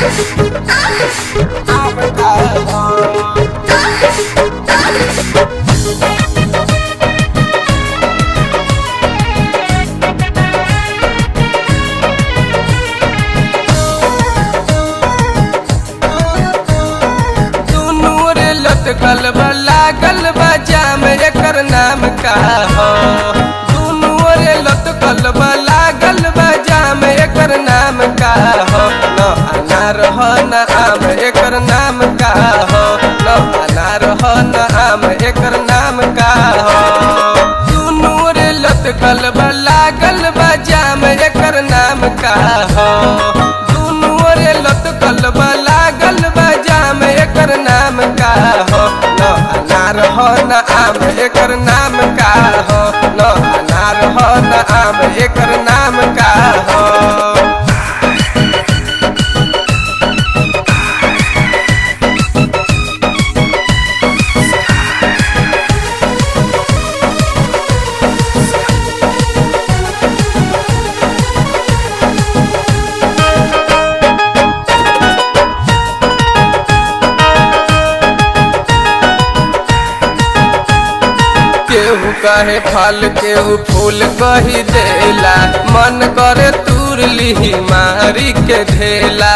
आम का हो। गलबा लागल बा जाम एकर नाम का हो। दुनू ओरे लत गलबा लागल बा जाम एकर नाम का हो। न अनार हो न आम एकर नाम का हो। न अनार हो न आम एकर नाम का हो। दुनू ओरे लत गलबा लागल बा जाम एकर नाम का हो। दुनू ओरे लत गलबा लागल बा जाम एकर नाम का हो। न अनार हो न आम एकर नाम का हो। न अनार हो न आम एकर नाम का हो। केहू कहे फल केहू फूल कही देला। मन करे तूर लिही मारी के ढेला।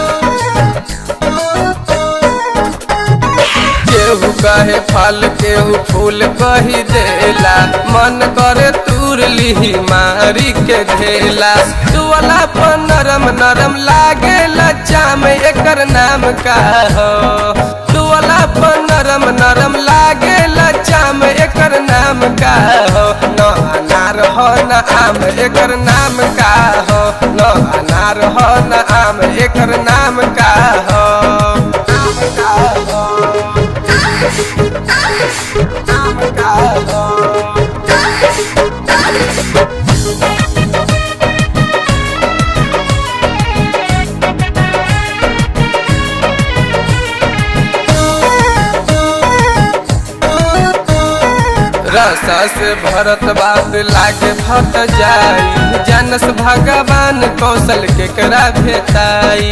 केहू कहे फल केहू फूल कही देला। मन करे तूर लिही मारी के ढेला। दुआला पर नरम नरम लागेला चाम एकर नाम का हो। दुआला पर नरम नरम लागेला चाम एकर नाम का हो। न अनार हो न आम एकर नाम का हो। न अनार हो न आम एकर नाम का हो। आम का हो। आम का हो। रसा से भरत बात लागे फट जाई। जानस भगवान कौशल के करा भेटाई।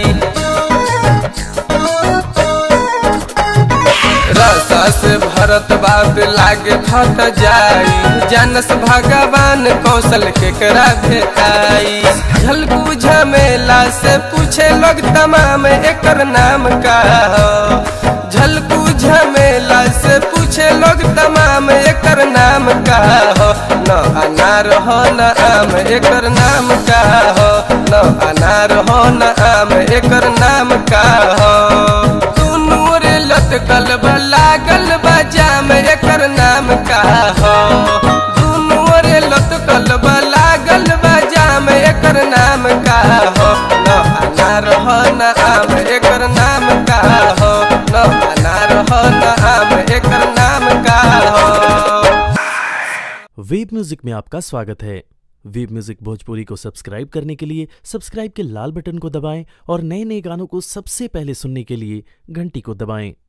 रसा से भरत बात लागे फट जाई। जानस भगवान कौशल के करा भेटाई। झलकू झमेला से पूछे लोग तमाम एकर नाम का हो। झलकू झमेला से पूछे लोग तमाम एकर नाम का हो। न अनार हो न आम एकर नाम का हो। न अनार हो न आम एकर नाम का हो। दुनू रे लत गलबा लागल बा जाम एकर नाम का हो। दुनू रे लत गलबा लागल बा जाम एकर नाम का हो। न अनार हो न आम एकर नाम का हो। न अनार हो न आम एकर नाम का हो। वेब म्यूजिक में आपका स्वागत है। वेब म्यूजिक भोजपुरी को सब्सक्राइब करने के लिए सब्सक्राइब के लाल बटन को दबाएं और नए नए गानों को सबसे पहले सुनने के लिए घंटी को दबाएं।